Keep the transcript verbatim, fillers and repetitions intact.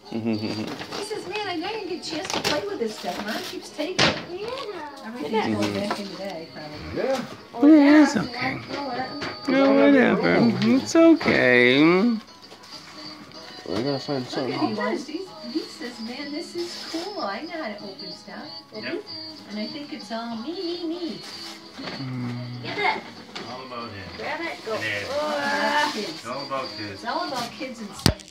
He says, man, I never get a chance to play with this stuff. Mom keeps taking it. Yeah. Everything's going back in today, probably. Yeah. Oh, yeah, it's okay. No, whatever. It's okay. We're gonna find Look at something. he wants. He, he says, man, this is cool. I know how to open stuff. Yep. And I think it's all me, me, me. Get it. All about him. Grab it, go. And All about kids. It's all about kids. It's all about kids and stuff.